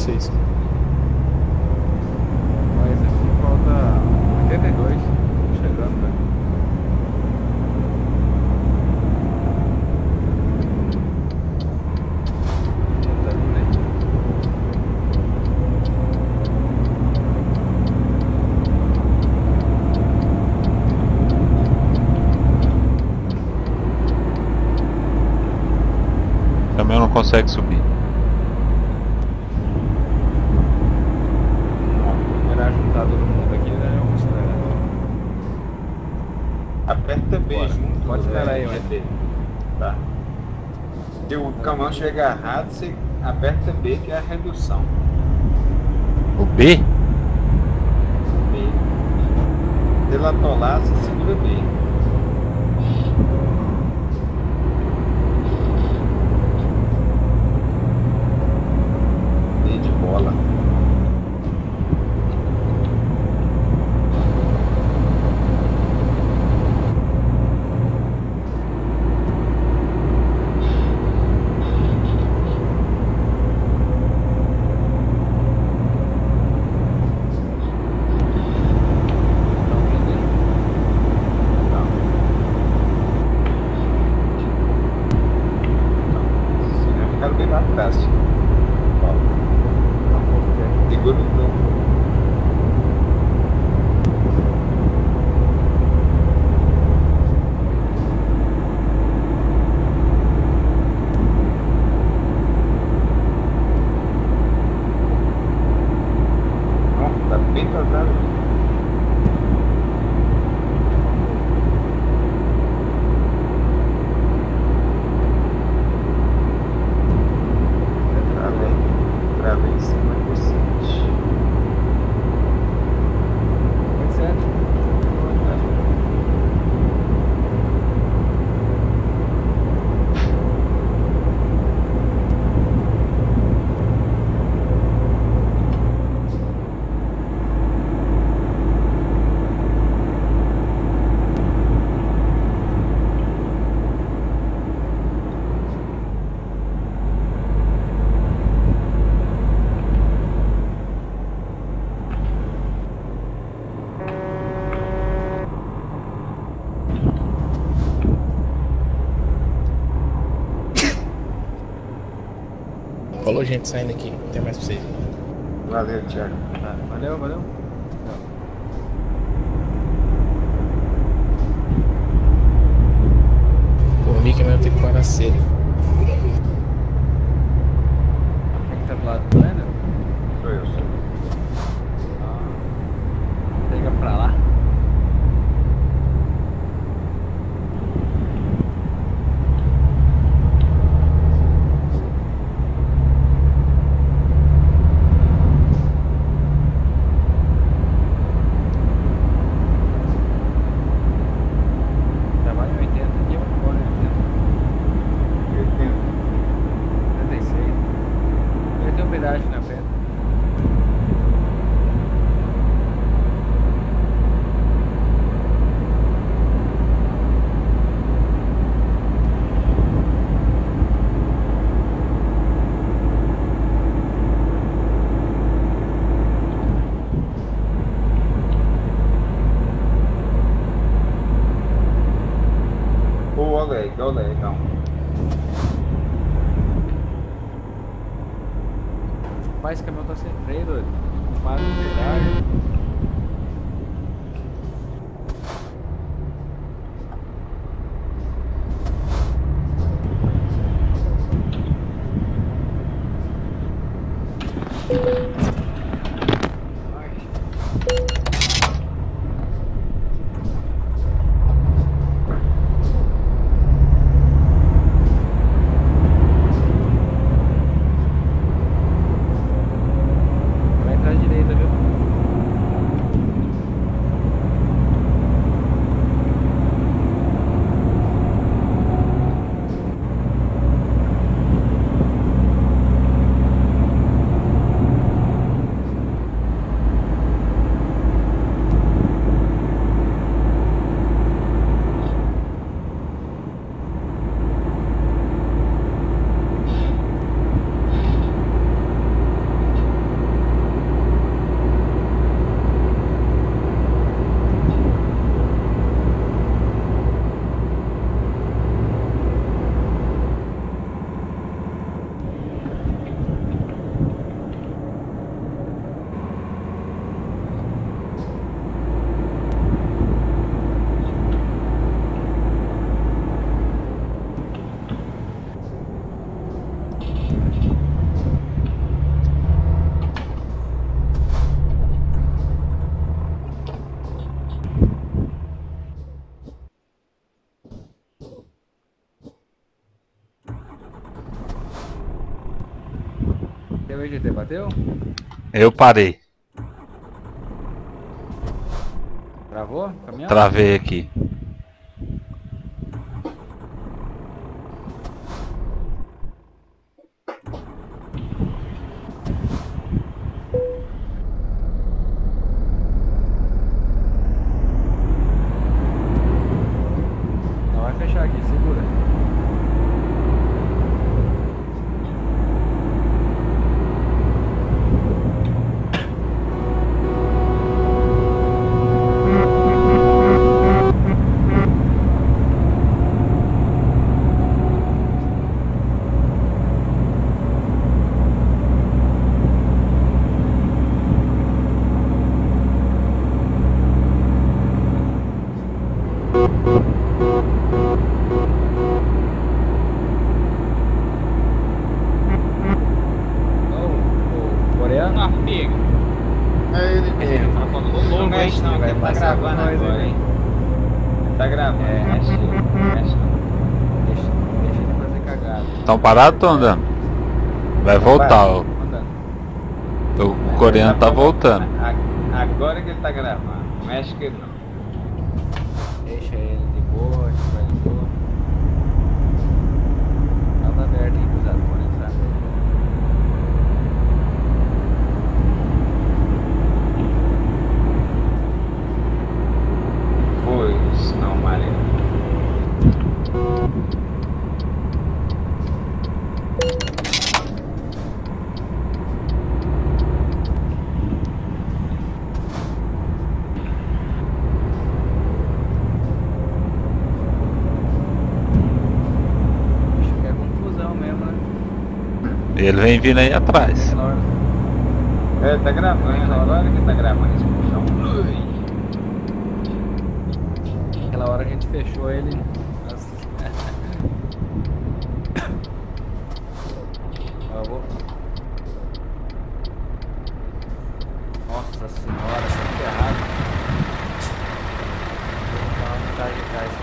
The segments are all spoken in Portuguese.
26. Mas aqui falta 82. Chegando, né? Tá vindo aí. O caminhão não consegue subir. Era juntar todo mundo aqui, né? Eu vou acelerar. Aperta B Bora. junto. Pode acelerar aí, GT. Tá. Se o caminhão chegar errado, você aperta B, que é a redução. O B? B. Se ele atolar, você segura B. B de bola. Então, vindo aí. Não. Ficaram bem lá atrás. Ó, Tá um pouco aqui. segura o campo. Ó, tá bem atrasado aqui. Travei em cima do cinte. Muito certo. Falou, gente, saindo aqui. Tem mais pra vocês. Valeu, Thiago. Tá, valeu, valeu. Por mim que eu tenho que parar cedo. Quem que tá do lado do Leno? Sou eu. Pega pra lá. Já vai em 80 aqui, vamos embora em 80. 76. Ele tem um pedágio na frente. Olha aí, não. Mas esse caminhão tá sem freio, doido. Não para no pedágio. Vai entrar à direita, viu? aí, GT, bateu? Eu parei. Travou? o Caminhão? Travei aqui. Não vai fechar aqui, segura. O coreano? Ah, pega. É ele mesmo. Tá falando Não longo, mexe hein? não, que vai ele tá passar gravando por nós, agora, hein? hein? Ele tá gravando, mexe não. Deixa ele fazer cagada. Tão parado ou tão andando? Vai voltar, ó. Andando. O coreano tá voltando. Agora que ele tá gravando, não mexe que ele não. Deixa ele de boa, a gente vai de boa. Ela tá aberta, hein, cruzado, pode entrar. Pois não, Maria. Acho que é confusão mesmo, né? Ele vem vindo aí atrás. Aquela hora. É, tá gravando, agora que tá gravando esse puxão. Aquela hora que a gente fechou ele. Nossa. Ó, eu vou. Nossa senhora, tá tudo errado. Vou dar uma vontade de trás.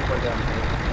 poder abrir.